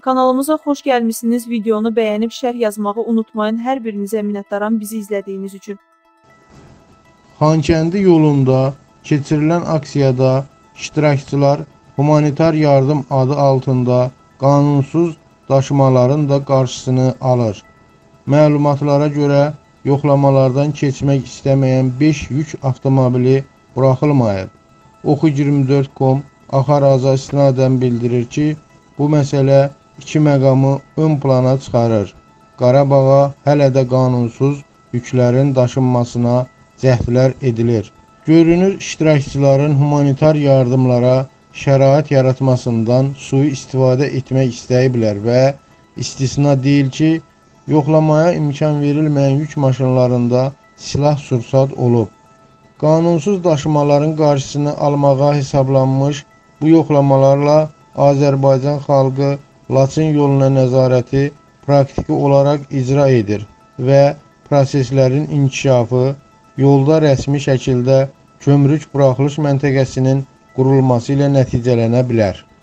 Kanalımıza xoş gəlmişsiniz. Videonu bəyənib şərh yazmağı unutmayın. Hər birinizə minnətdaram bizi izlədiyiniz üçün. Xankəndi yolunda keçirilən aksiyada iştirakçılar humanitar yardım adı altında qanunsuz daşımaların da qarşısını alır. Məlumatlara görə yoxlamalardan keçmək istəməyən 5 yük avtomobili buraxılmayıb. Oxu24.com Axaraza istinadən bildirir ki, bu məsələ iki məqamı ön plana çıxarır. Qarabağa hələ də qanunsuz yüklərin daşınmasına cəhdlər edilir. Görünür, iştirakçıların humanitar yardımlara şərait yaratmasından sui-istifadə etmək istəyiblər və istisna deyil ki, yoxlamaya imkan verilməyən yük maşınlarında silah-sursat olub. Qanunsuz daşımaların qarşısını almağa hesablanmış bu yoxlamalarla Azərbaycan xalqı Laçın yoluna nəzarəti praktiki olaraq icra edir və proseslərin inkişafı yolda rəsmi şəkildə kömrük buraxılış məntəqəsinin qurulması ilə nəticələnə bilər.